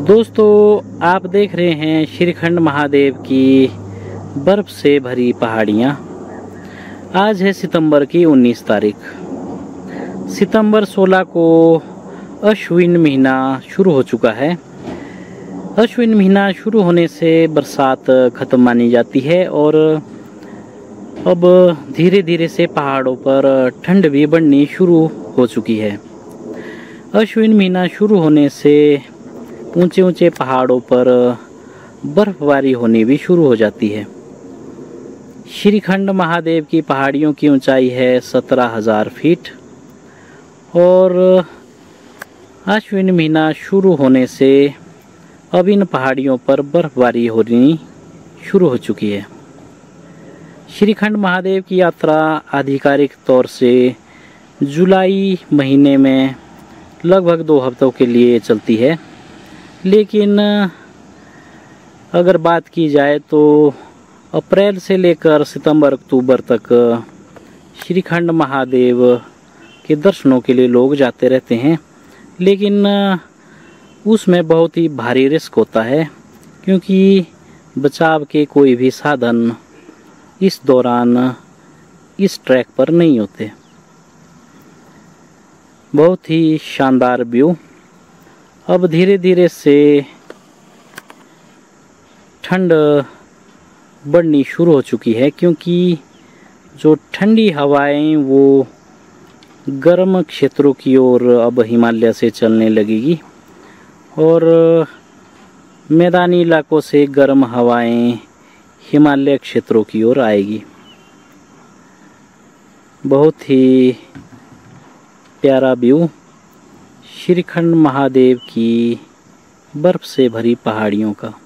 दोस्तों, आप देख रहे हैं श्रीखंड महादेव की बर्फ से भरी पहाड़ियाँ। आज है सितंबर की 19 तारीख। सितंबर 16 को अश्विन महीना शुरू हो चुका है। अश्विन महीना शुरू होने से बरसात ख़त्म मानी जाती है और अब धीरे धीरे से पहाड़ों पर ठंड भी बढ़नी शुरू हो चुकी है। अश्विन महीना शुरू होने से ऊंचे ऊंचे पहाड़ों पर बर्फबारी होनी भी शुरू हो जाती है। श्रीखंड महादेव की पहाड़ियों की ऊंचाई है 17,000 फीट और अश्विन महीना शुरू होने से अब इन पहाड़ियों पर बर्फबारी होनी शुरू हो चुकी है। श्रीखंड महादेव की यात्रा आधिकारिक तौर से जुलाई महीने में लगभग 2 हफ्तों के लिए चलती है, लेकिन अगर बात की जाए तो अप्रैल से लेकर सितंबर अक्टूबर तक श्रीखंड महादेव के दर्शनों के लिए लोग जाते रहते हैं। लेकिन उसमें बहुत ही भारी रिस्क होता है, क्योंकि बचाव के कोई भी साधन इस दौरान इस ट्रैक पर नहीं होते। बहुत ही शानदार व्यू। अब धीरे धीरे से ठंड बढ़नी शुरू हो चुकी है, क्योंकि जो ठंडी हवाएं वो गर्म क्षेत्रों की ओर अब हिमालय से चलने लगेगी और मैदानी इलाकों से गर्म हवाएं हिमालय क्षेत्रों की ओर आएगी। बहुत ही प्यारा व्यू श्रीखंड महादेव की बर्फ से भरी पहाड़ियों का।